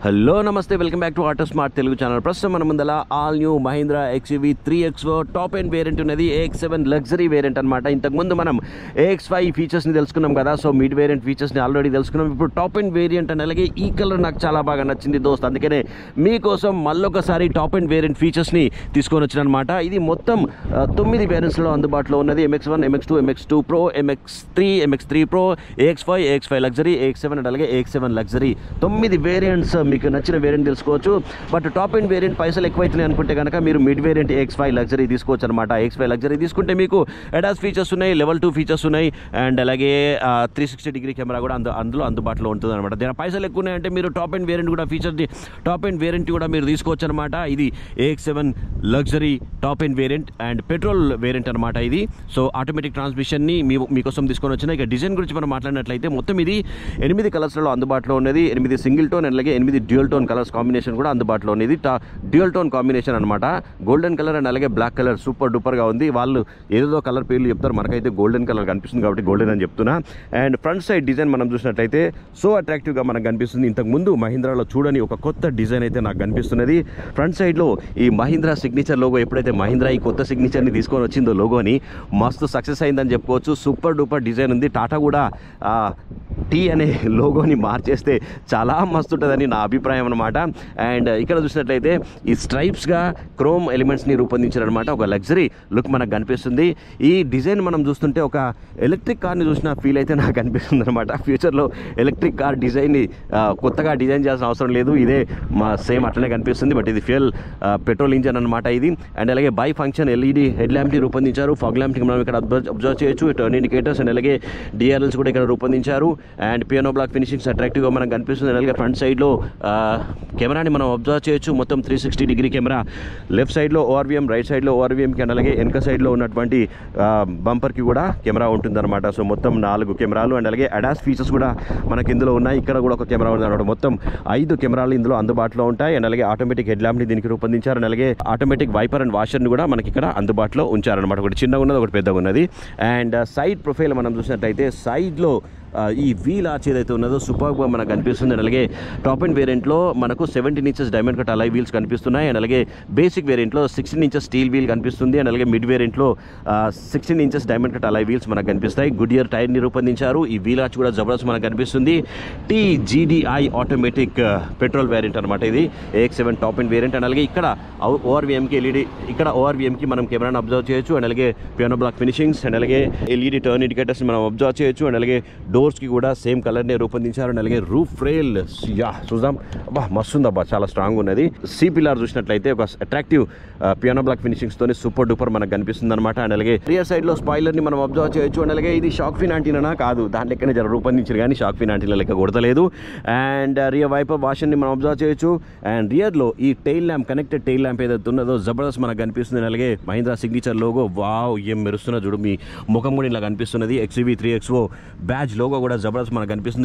Hello నమస్తే, welcome back to auto smart Telugu channel. ప్రస్తుతం మన ముందల all new Mahindra XUV 3XO top end variant ఉన్నది. AX7 లగ్జరీ వేరియంట్ అనమాట. ఇంతకుముందు మనం AX5 ఫీచర్స్ని తెలుసుకున్నాం కదా, సో మిడ్ వేరియంట్ ఫీచర్స్ని ఆల్రెడీ తెలుసుకున్నాం. ఇప్పుడు టాప్ ఎండ్ వేరియంట్ అని, అలాగే ఈ కలర్ నాకు చాలా బాగా నచ్చింది దోస్త్. అందుకనే మీకోసం మళ్ళొకసారి టాప్ ఎండ్ వేరియంట్ ఫీచర్స్ని తీసుకొని వచ్చిన అనమాట. ఇది మొత్తం 9 వేరియంట్స్లో అందుబాటులో ఉన్నది. MX1, MX2, MX2 Pro, MX3, MX3 Pro, AX5, AX5 luxury, AX7 and అలాగే AX7 లగ్జరీ. 9 వేరియంట్స్ మీకు నచ్చిన వేరియంట్ తెలుసుకోవచ్చు. బట్ టాప్ ఎండ్ వేరియంట్ పైసలు ఎక్కువైతున్నాయి అనుకుంటే కనుక మీరు మిడ్ వేరియంట్ AX5 లగ్జరీ తీసుకోవచ్చు అనమాట. AX5 లగ్జరీ తీసుకుంటే మీకు ADAS ఫీచర్స్ ఉన్నాయి, లెవెల్ 2 ఫీచర్స్ ఉన్నాయి, అండ్ అలాగే 360 డిగ్రీ కెమెరా కూడా అందులో అందుబాటులో ఉంటుంది అనమాట. దీని పైసలు ఎక్కువ ఉన్నాయంటే మీరు టాప్ ఎండ్ వేరియంట్ కూడా టాప్ ఎండ్ వేరియంట్ కూడా మీరు తీసుకోవచ్చు అనమాట. ఇది AX7 luxury top end variant and petrol variant అనమాట ఇది. సో ఆటోమేటిక్ ట్రాన్స్మిషన్ని మీకోసం తీసుకొని వచ్చిన. ఇక డిజైన్ గురించి మనం మాట్లాడినట్లయితే మొత్తం ఇది 8 కలర్స్లలో అందుబాటులో ఉన్నది. 8 సింగిల్ టోన్ అండ్ అలాగే 8 డ్యూయల్ టోన్ కలర్స్ కాంబినేషన్ కూడా అందుబాటులో ఉంది. డ్యూయల్ టోన్ కాంబినేషన్ అనమాట. గోల్డెన్ కలర్ అండ్ అలాగే బ్లాక్ కలర్ సూపర్ డూపర్గా ఉంది. వాళ్ళు ఏదో కలర్ పేర్లు చెప్తారు, మనకైతే గోల్డెన్ కలర్ కనిపిస్తుంది కాబట్టి గోల్డెన్ అని చెప్తున్నా. అండ్ ఫ్రంట్ సైడ్ డిజైన్ మనం చూసినట్లయితే సో అట్రాక్టివ్గా మనకు కనిపిస్తుంది. ఇంతకుముందు మహీంద్రాలో చూడని ఒక కొత్త డిజైన్ అయితే నాకు కనిపిస్తున్నది. ఫ్రంట్ సైడ్లో ఈ మహీంద్రా సిగ్నేచర్ లోగో, ఎప్పుడైతే మహీంద్రా ఈ కొత్త సిగ్నేచర్ని తీసుకొని వచ్చిందో లోగోని, మస్తు సక్సెస్ అయిందని చెప్పుకోవచ్చు. సూపర్ డూపర్ డిజైన్ ఉంది. టాటా కూడా టీ అనే లోగోని మార్చేస్తే చాలా మస్తు ఉంటుందని నా అభిప్రాయం అనమాట. అండ్ ఇక్కడ చూసినట్లయితే ఈ స్ట్రైప్స్గా క్రోమ్ ఎలిమెంట్స్ని రూపొందించారనమాట. ఒక లగ్జరీ లుక్ మనకు కనిపిస్తుంది. ఈ డిజైన్ మనం చూస్తుంటే ఒక ఎలక్ట్రిక్ కార్ని చూసిన ఫీల్ అయితే నాకు కనిపిస్తుంది అనమాట. ఫ్యూచర్లో ఎలక్ట్రిక్ కార్ డిజైన్ని కొత్తగా డిజైన్ చేయాల్సిన అవసరం లేదు, ఇదే సేమ్ అట్లనే కనిపిస్తుంది. బట్ ఇది ఫ్యూయల్ పెట్రోల్ ఇంజన్ అనమాట ఇది. అండ్ అలాగే బై ఫంక్షన్ LED హెడ్ ల్యాంప్ని రూపొందించారు. ఫాగ్ ల్యాంప్ని మనం ఇక్కడ అబ్జర్వ్ చేయొచ్చు. టర్న్ ఇండికేటర్స్ అండ్ అలాగే DRLs కూడా ఇక్కడ రూపొందించారు. అండ్ పియానో బ్లాక్ ఫినిషింగ్స్ అట్రాక్టివ్గా మనకు కనిపిస్తుంది. అలాగే ఫ్రంట్ సైడ్లో కెమెరాని మనం అబ్జర్వ్ చేయొచ్చు. మొత్తం 360 డిగ్రీ కెమెరా. లెఫ్ట్ సైడ్లో ORVM, రైట్ సైడ్లో ORVM అండ్ అలాగే వెనక సైడ్లో ఉన్నటువంటి బంపర్కి కూడా కెమెరా ఉంటుందన్నమాట. సో మొత్తం 4 కెమెరాలు అండ్ అలాగే ADAS ఫీచర్స్ కూడా మనకి ఇందులో ఉన్నాయి. ఇక్కడ కూడా ఒక కెమెరా ఉంది అనమాట. మొత్తం 5 కెమెరాలు ఇందులో అందుబాటులో ఉంటాయి. అండ్ అలాగే ఆటోమేటిక్ హెడ్ ల్యాంప్ని దీనికి రూపొందించారు. అండ్ అలాగే ఆటోమేటిక్ వైపర్ అండ్ వాషర్ని కూడా మనకి ఇక్కడ అందుబాటులో ఉంచారనమాట. ఒకటి చిన్నగా ఉన్నది, ఒకటి పెద్దగా ఉన్నది. అండ్ సైడ్ ప్రొఫైల్ మనం చూసినట్లయితే సైడ్లో ఈ వీల్ ఆర్చ్ ఏదైతే ఉన్నదో సూపర్గా మనకు కనిపిస్తుంది. అండ్ అలాగే టాప్ ఎండ్ వేరియంట్లో మనకు 17 inches diamond cut alloy wheels కనిపిస్తున్నాయి. అండ్ అలాగే బేసిక్ వేరియంట్లో 16 ఇంచెస్ స్టీల్ వీల్ కనిపిస్తుంది. అండ్ అలాగే మిడ్ వేరియంట్లో 16 inches diamond cut alloy wheels మనకు కనిపిస్తాయి. గుడ్ ఇయర్ టైర్ని రూపొందించారు. ఈ వీల్ ఆర్చ్ కూడా జబర్దస్త్ మనకు కనిపిస్తుంది. TGDI ఆటోమేటిక్ పెట్రోల్ వేరియంట్ అనమాట ఇది. AX7 top end variant. And అలాగే ఇక్కడ ORVMకి LED, ఇక్కడ ORVMకి మనం కెమెరాను అబ్జర్వ్ చేయొచ్చు. అండ్ అలాగే పియానో బ్లాక్ ఫినిషింగ్స్ అండ్ అలాగే LED టర్న్ ఇండికేటర్స్ మనం అబ్జర్వ్ చేయొచ్చు. అండ్ అలాగే డోర్స్కి కూడా సేమ్ కలర్నే రూపొందించారు. అండ్ అలాగే రూఫ్ రైల్ చూద్దాం. అబ్బా మస్తు ఉంది అబ్బా, చాలా స్ట్రాంగ్ ఉన్నది. C పిల్లర్ చూసినట్లయితే ఒక అట్రాక్టివ్ పియానో బ్లాక్ ఫినిషింగ్స్తోనే సూపర్ డూపర్ మనకు కనిపిస్తుంది అనమాట. అండ్ అలాగే రియర్ సైడ్లో స్పాయిలర్ని మనం అబ్జర్వ్ చేయొచ్చు. అండ్ అలాగే ఇది షాక్ ఫిన్ యాంటీనా కాదు, దాని లెక్కనే జర రూపొందించారు కానీ షాక్ ఫిన్ యాంటీనా లెక్క కొడతలేదు. అండ్ రియర్ వైపర్ వాషర్ని మనం అబ్జర్వ్ చేయొచ్చు. అండ్ రియర్లో ఈ tail lamp, connected tail lamp ఏదైతే ఉన్నదో జబర్దస్త్ మనకు కనిపిస్తుంది. అలాగే మహీంద్రా సిగ్నేచర్ లోగో వావ్ ఏం మెరుస్తున్నా చూడు, మీ ముఖం కూడా ఇలా కనిపిస్తున్నది. XUV 3XO బ్యాజ్ లోగో కూడా జబర్దస్త్ మనకు కనిపిస్తుంది.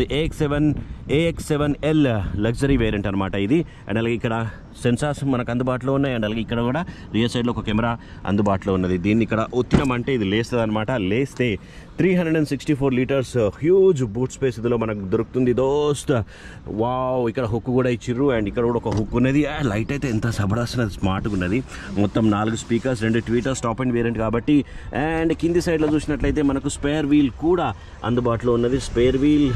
AX7L లగ్జరీ వేరియంట్ అనమాట ఇది. అండ్ అలాగే ఇక్కడ సెన్సార్స్ మనకు అందుబాటులో ఉన్నాయి. అండ్ అలాగే ఇక్కడ కూడా రియర్ సైడ్లో ఒక కెమెరా అందుబాటులో ఉన్నది. దీన్ని ఇక్కడ ఒత్తినామంటే ఇది లేస్తుంది అనమాట. లేస్తే 364 లీటర్స్ హ్యూజ్ బూట్ స్పేస్ ఇందులో మనకు దొరుకుతుంది దోస్త్. వావ్, ఇక్కడ హుక్ కూడా ఇచ్చిర్రు. అండ్ ఇక్కడ కూడా ఒక హుక్ ఉన్నది. లైట్ అయితే ఎంత జబర్దస్త్ స్మార్ట్గా ఉన్నది. మొత్తం 4 speakers, 2 tweeters, top end variant కాబట్టి. అండ్ కింది సైడ్లో చూసినట్లయితే మనకు స్పేర్ వీల్ కూడా అందుబాటులో ఉన్నది. స్పేర్ వీల్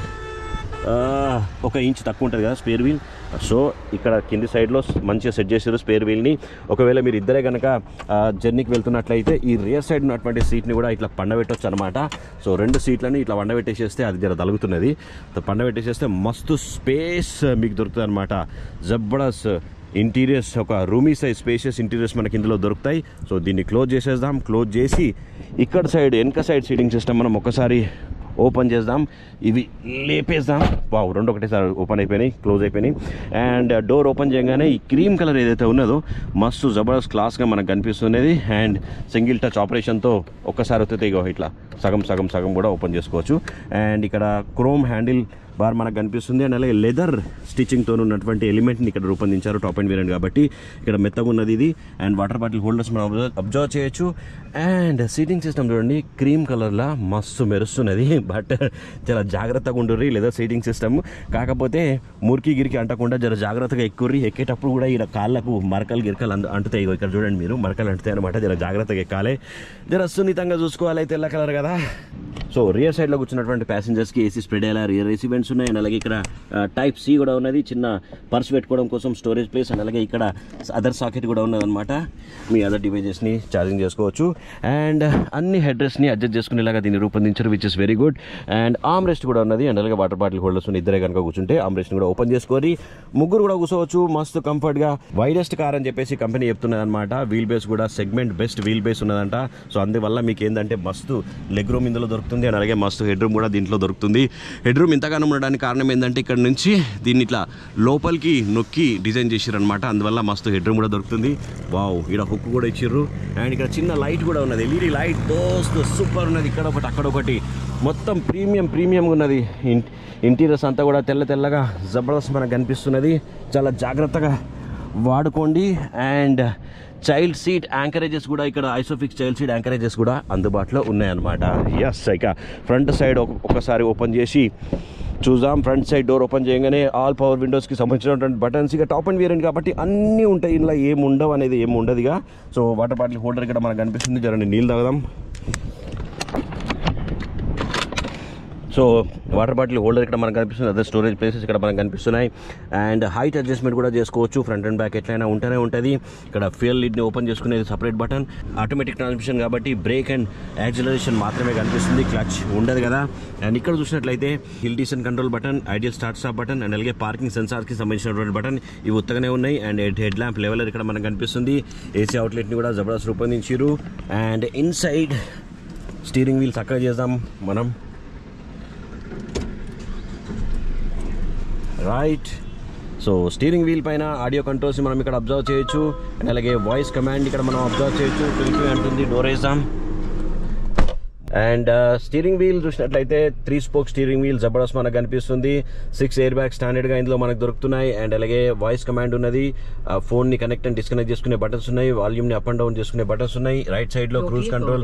1 ఇంచ్ తక్కువ ఉంటుంది కదా స్పేర్ వీల్. సో ఇక్కడ కింది సైడ్లో మంచిగా సెట్ చేసారు స్పేర్ వీల్ని. ఒకవేళ మీరు ఇద్దరే కనుక జర్నీకి వెళ్తున్నట్లయితే ఈ రియర్ సైడ్ ఉన్నటువంటి సీట్ని కూడా ఇట్లా పండబెట్టవచ్చు అనమాట. సో 2 సీట్లని ఇట్లా పండబెట్టేసేస్తే అది జర తలుగుతున్నది. పండబెట్టేసేస్తే మస్తు స్పేస్ మీకు దొరుకుతుంది అనమాట. జబర్దస్త్ ఇంటీరియర్స్, ఒక రూమీ సైజ్ స్పేషియస్ ఇంటీరియర్స్ మనకి ఇందులో దొరుకుతాయి. సో దీన్ని క్లోజ్ చేసేద్దాం. క్లోజ్ చేసి ఇక్కడ సైడ్ వెనక సైడ్ సీటింగ్ సిస్టమ్ మనం ఒకసారి ఓపెన్ చేద్దాం. ఇవి లేపేద్దాం. వావ్, 2 ఒకటేసారి ఓపెన్ అయిపోయినాయి, క్లోజ్ అయిపోయినాయి. అండ్ డోర్ ఓపెన్ చేయగానే ఈ క్రీమ్ కలర్ ఏదైతే ఉన్నదో మస్తు జబర్దస్త్ క్లాస్గా మనకు కనిపిస్తున్నది. అండ్ సింగిల్ టచ్ ఆపరేషన్తో ఒక్కసారి వస్తే ఇగో ఇట్లా సగం కూడా ఓపెన్ చేసుకోవచ్చు. అండ్ ఇక్కడ క్రోమ్ హ్యాండిల్ బార్ మనకు కనిపిస్తుంది. అండ్ అలాగే లెదర్ స్టిచ్చింగ్తో ఉన్నటువంటి ఎలిమెంట్ని ఇక్కడ రూపొందించారు టాప్ అండ్ వేరియంట్ కాబట్టి. ఇక్కడ మెత్తగా ఉన్నది ఇది. అండ్ వాటర్ బాటిల్ హోల్డర్స్ మనం అబ్జర్వ్ చేయొచ్చు. అండ్ సీటింగ్ సిస్టమ్ చూడండి, క్రీమ్ కలర్లా మస్తు మెరుస్తున్నది. బట్ చాలా జాగ్రత్తగా ఉండుర్రి లెదర్ సీటింగ్ సిస్టమ్. కాకపోతే మురికి గిరికి అంటకుండా జర జాగ్రత్తగా ఎక్కుర్రి. ఎక్కేటప్పుడు కూడా ఇక్కడ కాళ్ళకు మరకలు గిరకలు అంటుతాయి. ఇక్కడ చూడండి మీరు, మరకలు అంటుతాయి అనమాట. జర జాగ్రత్తగా ఎక్కాలి, జర సున్నితంగా చూసుకోవాలి. తెల్ల కలర్ కదా. సో రియర్ సైడ్లో కూర్చున్నటువంటి ప్యాసింజర్స్కి ఏసీ స్ప్రెడ్ అయ్యేలా రియర్ ఏసీ వెంట్స్ ఉన్నాయి. అండ్ అలాగే ఇక్కడ టైప్ సి కూడా ఉన్నది, చిన్న పర్స్ పెట్టుకోవడం కోసం స్టోరేజ్ ప్లేస్. అండ్ అలాగే ఇక్కడ అదర్ సాకెట్ కూడా ఉన్నదన్నమాట, మీ అదర్ డివైజెస్ని ఛార్జింగ్ చేసుకోవచ్చు. అండ్ అన్ని హెడ్ రెస్ట్ని అడ్జస్ట్ చేసుకునేలాగా దీన్ని రూపొందించారు, which is very good. And arm rest కూడా ఉన్నది. అండ్ అలాగే వాటర్ బాటిల్ హోల్డర్స్ ఇద్దరే కనుక కూర్చుంటే ఆర్మ్ రెస్ట్ని కూడా ఓపెన్ చేసుకొని ముగ్గురు కూడా కూర్చోవచ్చు మస్తు కంఫర్ట్గా. వైడెస్ట్ కార్ అని చెప్పేసి కంపెనీ చెప్తున్నది అనమాట. వీల్ బేస్ కూడా సెగ్మెంట్ బెస్ట్ వీల్ బేస్ ఉన్నదంట. సో అందువల్ల మీకు ఏంటంటే మస్తు లెగ్ రూమ్ ఇందులో దొరుకుతుంది. అండ్ అలాగే మస్తు హెడ్ రూమ్ కూడా దీంట్లో దొరుకుతుంది. హెడ్ రూమ్ ఇంతగానో ఉండడానికి కారణం ఏంటంటే ఇక్కడ నుంచి దీన్ని ఇట్లా లోపలికి నొక్కి డిజైన్ చేసిరనమాట. అందువల్ల మస్తు హెడ్ రూమ్ కూడా దొరుకుతుంది. వావ్, ఇక్కడ హుక్ కూడా ఇచ్చిర్రు. అండ్ ఇక్కడ చిన్న లైట్ కూడా ఉన్నది, ఎల్ఈడి లైట్. దోస్త్ సూపర్ ఉన్నది. ఇక్కడ ఒకటి అక్కడ ఒకటి, మొత్తం ప్రీమియంగా ఉన్నది. ఇంటీరియర్స్ అంతా కూడా తెల్లగా జబర్దస్త్ మనకు కనిపిస్తున్నది. చాలా జాగ్రత్తగా వాడుకోండి. అండ్ చైల్డ్ సీట్ యాంకరేజెస్ కూడా ఇక్కడ ఐసోఫిక్స్ చైల్డ్ సీట్ యాంకరేజెస్ కూడా అందుబాటులో ఉన్నాయన్నమాట. ఎస్, ఇక ఫ్రంట్ సైడ్ ఒకసారి ఓపెన్ చేసి చూద్దాం. ఫ్రంట్ సైడ్ డోర్ ఓపెన్ చేయగానే ఆల్ పవర్ విండోస్కి సంబంధించినటువంటి బటన్స్. ఇక టాప్ అండ్ వేరియంట్ కాబట్టి అన్నీ ఉంటాయి, ఇలా ఏమి ఉండవు అనేది ఏమి ఉండదు. ఇక సో వాటర్ బాటిల్ హోల్డర్ ఇక్కడ మనకు కనిపిస్తుంది. జరండి నీళ్ళు తాగుదాం. సో వాటర్ బాటిల్ హోల్డర్ ఇక్కడ మనకు కనిపిస్తుంది. అదే స్టోరేజ్ ప్లేసెస్ ఇక్కడ మనకు కనిపిస్తున్నాయి. అండ్ హైట్ అడ్జస్ట్మెంట్ కూడా చేసుకోవచ్చు. ఫ్రంట్ అండ్ బ్యాక్ ఎట్లయినా ఉంటూనే ఉంటుంది. ఇక్కడ ఫ్యూయల్ లిడ్ని ఓపెన్ చేసుకునేది సపరేట్ బటన్. ఆటోమేటిక్ ట్రాన్స్మిషన్ కాబట్టి బ్రేక్ అండ్ యాక్సిలరేషన్ మాత్రమే కనిపిస్తుంది, క్లచ్ ఉండదు కదా. అండ్ ఇక్కడ చూసినట్లయితే hill descent control button, idle start stop button, and అలాగే పార్కింగ్ సెన్సార్కి సంబంధించినటువంటి బటన్ ఇవి ఉత్తగానే ఉన్నాయి. అండ్ హెడ్ ల్యాంప్ లెవెలర్ ఇక్కడ మనకు కనిపిస్తుంది. ఏసీ అవుట్లెట్ని కూడా జబర్దస్త్ రూపొందించారు. అండ్ ఇన్సైడ్ స్టీరింగ్ వీల్ చక్కగా చేద్దాం మనం. రైట్, సో స్టీరింగ్ వీల్ పైన ఆడియో కంట్రోల్స్ మనం ఇక్కడ అబ్జర్వ్ చేయొచ్చు. అండ్ అలాగే వాయిస్ కమాండ్ ఇక్కడ మనం అబ్జర్వ్ చేయొచ్చు. క్లిక్ అంటుంది, డోర్ వేసాం. అండ్ స్టీరింగ్ వీల్ చూసినట్లయితే 3 స్పోక్ స్టీరింగ్ వీల్ జబర్దస్త్ మనకు కనిపిస్తుంది. 6 ఎయిర్ బ్యాగ్ స్టాండర్డ్గా ఇందులో మనకు దొరుకుతున్నాయి. అండ్ అలాగే వాయిస్ కమాండ్ ఉన్నది. ఫోన్ని కనెక్ట్ అండ్ డిస్కనెక్ట్ చేసుకునే బటన్స్ ఉన్నాయి. వాల్యూమ్ని అప్ అండ్ డౌన్ చేసుకునే బటన్స్ ఉన్నాయి. రైట్ సైడ్లో క్రూజ్ కంట్రోల్.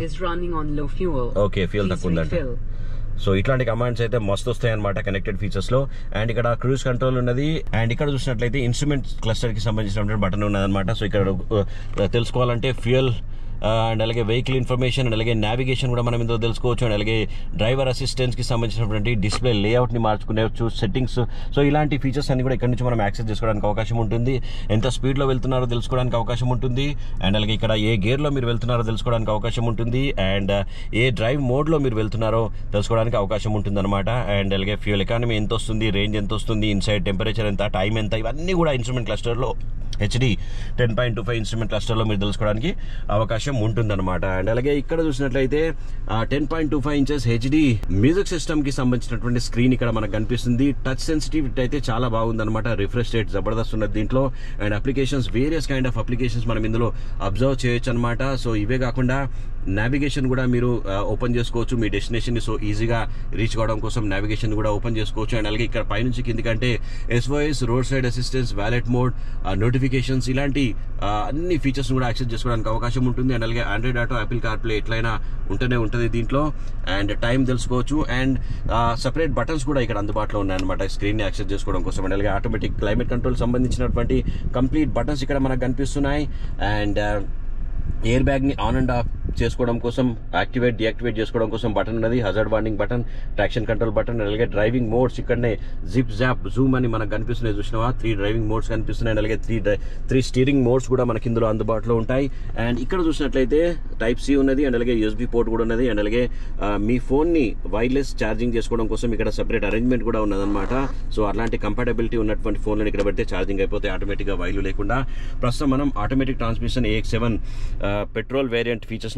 ఓకే, ఫ్యూల్ తక్కువ ఉందంట. సో ఇట్లాంటి కమాండ్స్ అయితే మస్తు వస్తాయి అనమాట కనెక్టెడ్ ఫీచర్స్ లో. అండ్ ఇక్కడ క్రూజ్ కంట్రోల్ ఉన్నది. అండ్ ఇక్కడ చూసినట్లయితే ఇన్స్ట్రుమెంట్ క్లస్టర్ కి సంబంధించినటువంటి బటన్ ఉన్నదన్నమాట. సో ఇక్కడ తెలుసుకోవాలంటే ఫ్యూయల్ అండ్ అలాగే వెహికల్ ఇన్ఫర్మేషన్ అండ్ అలాగే నావిగేషన్ కూడా మనం ఇందులో తెలుసుకోవచ్చు. అండ్ అలాగే డ్రైవర్ అసిస్టెన్స్కి సంబంధించినటువంటి డిస్ప్లే లేఅవుట్ని మార్చుకునేవచ్చు, సెట్టింగ్స్. సో ఇలాంటి ఫీచర్స్ అన్ని కూడా ఇక్కడ నుంచి మనం యాక్సెస్ చేసుకోవడానికి అవకాశం ఉంటుంది. ఎంత స్పీడ్లో వెళ్తున్నారో తెలుసుకోవడానికి అవకాశం ఉంటుంది. అండ్ అలాగే ఇక్కడ ఏ గేర్లో మీరు వెళ్తున్నారో తెలుసుకోవడానికి అవకాశం ఉంటుంది. అండ్ ఏ డ్రైవ్ మోడ్లో మీరు వెళ్తున్నారో తెలుసుకోవడానికి అవకాశం ఉంటుంది అనమాట. అండ్ అలాగే ఫ్యూయల్ ఎకానమీ ఎంత వస్తుంది, రేంజ్ ఎంత వస్తుంది, ఇన్సైడ్ టెంపరేచర్ ఎంత, టైం ఎంత, ఇవన్నీ కూడా ఇన్స్ట్రుమెంట్ క్లస్టర్లో హెచ్డి 10.25 ఇన్స్ట్రుమెంట్ క్లస్టర్లో మీరు తెలుసుకోవడానికి అవకాశం ఉంటుందన్నమాట. అండ్ అలాగే ఇక్కడ చూసినట్లయితే 10.25 ఇంచెస్ హెచ్డి మ్యూజిక్ సిస్టమ్ కి సంబంధించినటువంటి స్క్రీన్ ఇక్కడ మనకు కనిపిస్తుంది. టచ్ సెన్సిటివిటీ అయితే చాలా బాగుందన్నమాట. రిఫ్రెష్ రేట్ జబర్దస్త్ ఉన్నది దీంట్లో. And applications, various kind of applications మనం ఇందులో అబ్జర్వ్ చేయొచ్చు అనమాట. సో ఇవే కాకుండా నావిగేషన్ కూడా మీరు ఓపెన్ చేసుకోవచ్చు మీ డెస్టినేషన్ ని. సో ఈజీగా రీచ్ కావడం కోసం నావిగేషన్ కూడా ఓపెన్ చేసుకోవచ్చు. అండ్ అలాగే ఇక్కడ పైనుంచి కిందికంటే SOS, road side assistance, valet mode, notifications, ఇలాంటి అన్ని ఫీచర్స్ కూడా యాక్సెస్ చేసుకోవడానికి అవకాశం ఉంటుంది. అండ్ అలాగే ఆండ్రాయిడ్ ఆటో, యాపిల్ కార్ప్లే ఎట్లయినా ఉంటూనే ఉంటుంది దీంట్లో. అండ్ టైం తెలుసుకోవచ్చు. అండ్ సపరేట్ బటన్స్ కూడా ఇక్కడ అందుబాటులో ఉన్నాయన్నమాట స్క్రీన్ ని యాక్సెస్ చేసుకోవడం కోసం. అండ్ అలాగే ఆటోమేటిక్ క్లైమేట్ కంట్రోల్ సంబంధించినటువంటి కంప్లీట్ బటన్స్ ఇక్కడ మనకు కనిపిస్తున్నాయి. అండ్ ఎయిర్ బ్యాగ్ ని ఆన్ అండ్ ఆఫ్ చేసుకోవడం కోసం, యాక్టివేట్ డియాక్టివేట్ చేసుకోవడం కోసం బటన్ ఉన్నది. Hazard warning button, traction control button, అలాగే డ్రైవింగ్ మోడ్స్ ఇక్కడనే జిప్ జాప్ జూమ్ అని మనకు కనిపిస్తున్నాయి. చూసినావా, 3 డ్రైవింగ్ మోడ్స్ కనిపిస్తున్నాయి. అలాగే 3 స్టీరింగ్ మోడ్స్ కూడా మనకి ఇందులో అందుబాటులో ఉంటాయి. అండ్ ఇక్కడ చూసినట్లయితే టైప్ సి ఉన్నది. అండ్ అలాగే USB పోర్ట్ కూడా ఉన్నది. అండ్ అలాగే మీ ఫోన్ ని వైర్లెస్ ఛార్జింగ్ చేసుకోవడం కోసం ఇక్కడ సెపరేట్ అరేంజ్మెంట్ కూడా ఉన్నదన్నమాట. సో అలాంటి కంపాటబిలిటీ ఉన్నటువంటి ఫోన్లను ఇక్కడ పెడితే ఛార్జింగ్ అయిపోతే ఆటోమేటిక్ గా వైర్లు లేకుండా. ప్రస్తుతం మనం automatic transmission AX7 petrol variant features ని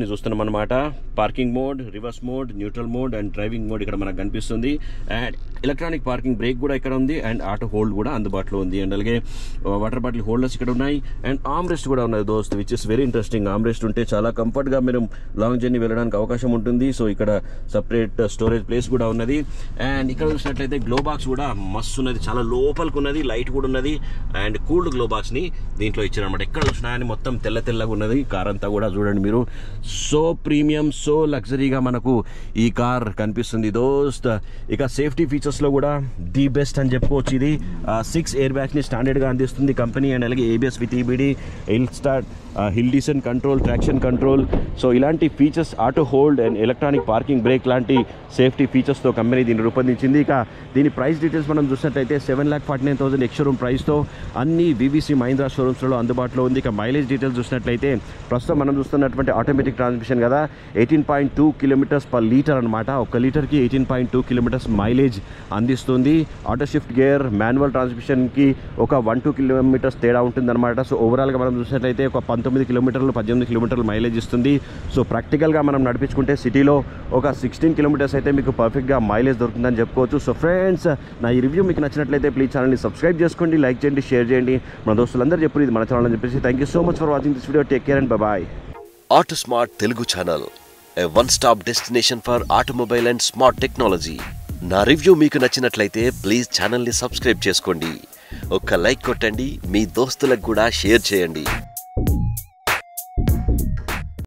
చూస్తున్నాం అనమాట. Parking mode, reverse mode, neutral mode and driving mode ఇక్కడ మనకు కనిపిస్తుంది. అండ్ ఎలక్ట్రానిక్ పార్కింగ్ బ్రేక్ కూడా ఇక్కడ ఉంది అండ్ ఆటో హోల్డ్ కూడా అందుబాటులో ఉంది. అండ్ అలాగే వాటర్ బాటిల్ హోల్డర్స్ ఇక్కడ ఉన్నాయి అండ్ ఆర్మ్ రెస్ట్ కూడా ఉన్నది దోస్త్, which is very interesting. Arm rest ఉంటే చాలా కంఫర్ట్గా మీరు లాంగ్ జర్నీ వెళ్ళడానికి అవకాశం ఉంటుంది. సో ఇక్కడ సపరేట్ స్టోరేజ్ ప్లేస్ కూడా ఉన్నది. అండ్ ఇక్కడ చూసినట్లయితే గ్లో బాక్స్ కూడా మస్తు ఉన్నది, చాలా లోపలికి ఉన్నది, లైట్ కూడా ఉన్నది అండ్ కూల్డ్ గ్లో బాక్స్ని దీంట్లో ఇచ్చారనమాట. ఎక్కడ చూసినా అని మొత్తం తెల్లగా ఉన్నది. కార్ అంతా కూడా చూడండి మీరు, సో ప్రీమియం, సో లగ్జరీగా మనకు ఈ కార్ కనిపిస్తుంది దోస్త్. ఇక సేఫ్టీ ఫీచర్స్లో కూడా ది బెస్ట్ అని చెప్పుకోవచ్చు. ఇది 6 ఎయిర్ బ్యాగ్స్ని స్టాండర్డ్గా అందిస్తుంది కంపెనీ. అండ్ అలాగే ABS with EBD, hill descent control, traction control. So ఇలాంటి features, auto hold and electronic parking brake లాంటి సేఫ్టీ ఫీచర్స్తో కంపెనీ దీన్ని రూపొందించింది. ఇక దీని ప్రైస్ డీటెయిల్స్ మనం చూసినట్లయితే 7,49,000 ఎక్స్ షోరూమ్ ప్రైస్తో అన్ని VVC మహీంద్రా షోరూమ్స్లో అందుబాటులో ఉంది. ఇక మైలేజ్ డీటెయిల్స్ చూసినట్లయితే ప్రస్తుతం మనం చూస్తున్నటువంటి ఆటోమేటిక్ ట్రాన్స్మిషన్ కదా, 18.2 km/లీటర్ అనమాట. 1 లీటర్కి 18.2 km మైలేజ్ అందిస్తుంది. ఆటో షిఫ్ట్ గేర్, మాన్యువల్ ట్రాన్స్మిషన్కి ఒక 1-2 km తేడా ఉంటుందన్నమాట. సో ఓవరాల్గా మనం చూసినట్లయితే ఒక 19 కిలోమీటర్లు 18 కిలోమీటర్లు మైలేజ్ ఇస్తుంది. సో ప్రాక్టికల్గా మనం నడిపించుకుంటే సిటీలో ఒక 16 కిలోమీటర్స్ అయితే మీకు పర్ఫెక్ట్గా మైలేజ్ దొరుకుతుందని చెప్పుకోవచ్చు. సో ఫ్రెండ్స్, నా ఈ రివ్యూ మీకు నచ్చినట్లయితే ప్లీజ్ ఛానల్ని సబ్స్క్రైబ్ చేసుకోండి, లైక్ చేయండి, షేర్ చేయండి. మన దోస్తులందరూ చెప్పారు ఇది మన ఛానల్ అని చెప్పేసి. Thank you so much for watching this video. Take care and bye. Auto Smart Telugu channel, a one-stop destination for automobile and smart technology. నా రివ్యూ మీకు నచ్చినట్లయితే ప్లీజ్ ఛానల్ని సబ్స్క్రైబ్ చేసుకోండి, ఒక్క లైక్ కొట్టండి, మీ దోస్తులకు కూడా షేర్ చేయండి.